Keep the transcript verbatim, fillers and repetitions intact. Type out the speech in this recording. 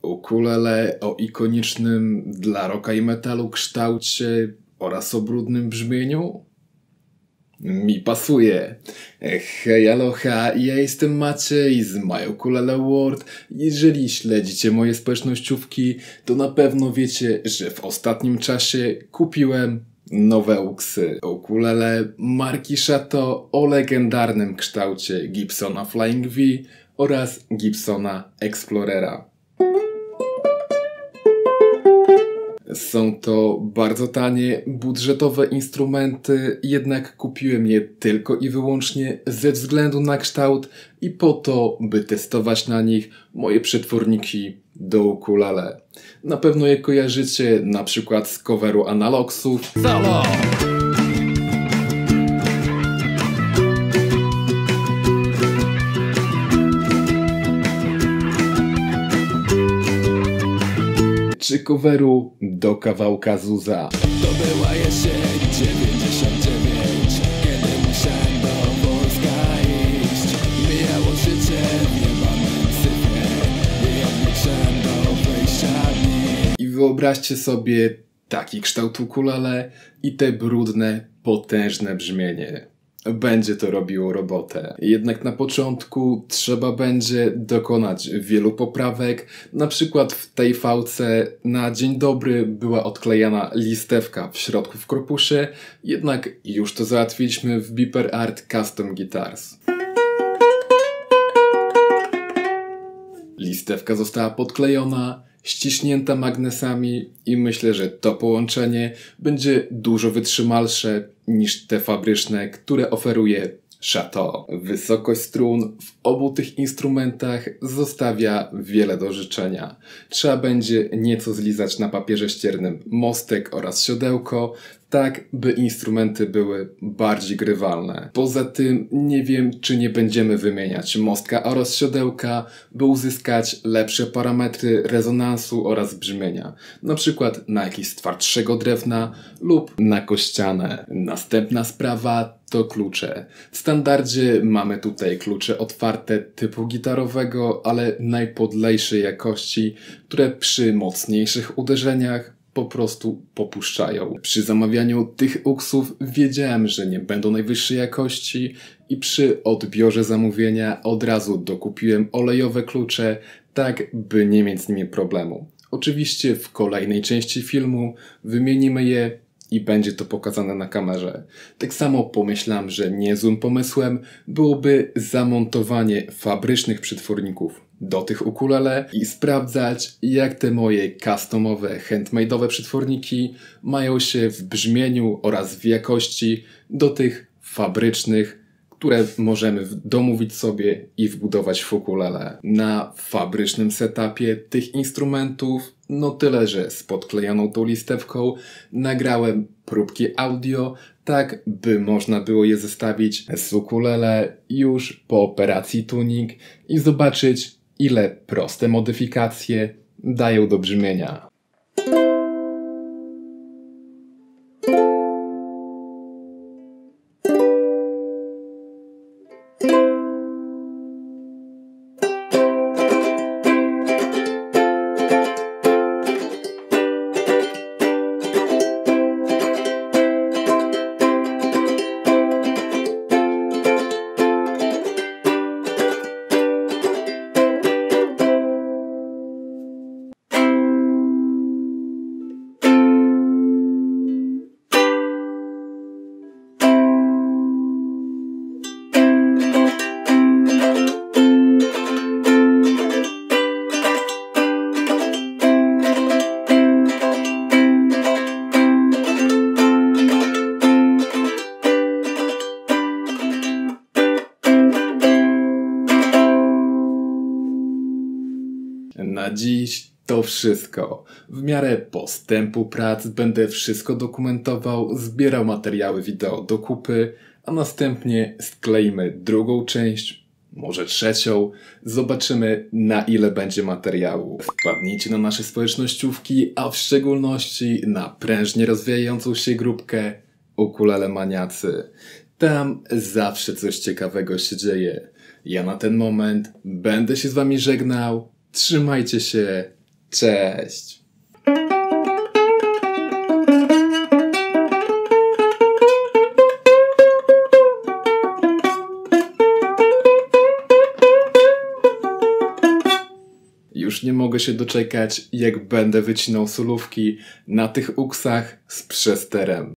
Ukulele o ikonicznym dla rocka i metalu kształcie oraz o brudnym brzmieniu? Mi pasuje. Hej, aloha, ja jestem Maciej z My Ukulele World. Jeżeli śledzicie moje społecznościówki, to na pewno wiecie, że w ostatnim czasie kupiłem nowe uksy. Ukulele marki Chateau o legendarnym kształcie Gibsona Flying V oraz Gibsona Explorera. Są to bardzo tanie, budżetowe instrumenty, jednak kupiłem je tylko i wyłącznie ze względu na kształt i po to, by testować na nich moje przetworniki do ukulele. Na pewno je kojarzycie na przykład z coveru Analogsów. Solo! Czy coveru do kawałka Zuza. To była jesień dziewięćdziesiąt dziewięć, kiedy musiałem do wojska iść. Mijało życie w jebanym syfie i odliczyłem do wyjścia dni. I wyobraźcie sobie taki kształt ukulele i te brudne, potężne brzmienie. Będzie to robiło robotę. Jednak na początku trzeba będzie dokonać wielu poprawek. Na przykład w tej fałce na dzień dobry była odklejana listewka w środku w korpusie, jednak już to załatwiliśmy w Beeper Art Custom Guitars. Listewka została podklejona, ściśnięta magnesami i myślę, że to połączenie będzie dużo wytrzymalsze niż te fabryczne, które oferuje Chateau. Wysokość strun w obu tych instrumentach zostawia wiele do życzenia. Trzeba będzie nieco zlizać na papierze ściernym mostek oraz siodełko, tak by instrumenty były bardziej grywalne. Poza tym nie wiem, czy nie będziemy wymieniać mostka oraz siodełka, by uzyskać lepsze parametry rezonansu oraz brzmienia. Na przykład na jakieś z twardszego drewna lub na kościane. Następna sprawa to klucze. W standardzie mamy tutaj klucze otwarte typu gitarowego, ale najpodlejszej jakości, które przy mocniejszych uderzeniach po prostu popuszczają. Przy zamawianiu tych uksów wiedziałem, że nie będą najwyższej jakości i przy odbiorze zamówienia od razu dokupiłem olejowe klucze, tak by nie mieć z nimi problemu. Oczywiście w kolejnej części filmu wymienimy je i będzie to pokazane na kamerze. Tak samo pomyślałem, że niezłym pomysłem byłoby zamontowanie fabrycznych przetworników do tych ukulele i sprawdzać, jak te moje customowe, handmade'owe przetworniki mają się w brzmieniu oraz w jakości do tych fabrycznych, które możemy domówić sobie i wbudować w ukulele. Na fabrycznym setupie tych instrumentów no tyle, że z podklejoną tą listewką nagrałem próbki audio, tak by można było je zestawić z ukulele już po operacji tuning i zobaczyć, ile proste modyfikacje dają do brzmienia. Na dziś to wszystko. W miarę postępu prac będę wszystko dokumentował, zbierał materiały wideo do kupy, a następnie skleimy drugą część, może trzecią. Zobaczymy, na ile będzie materiału. Wpadnijcie na nasze społecznościówki, a w szczególności na prężnie rozwijającą się grupkę Ukulele Maniacy. Tam zawsze coś ciekawego się dzieje. Ja na ten moment będę się z wami żegnał. Trzymajcie się. Cześć! Już nie mogę się doczekać, jak będę wycinał solówki na tych uksach z przesterem.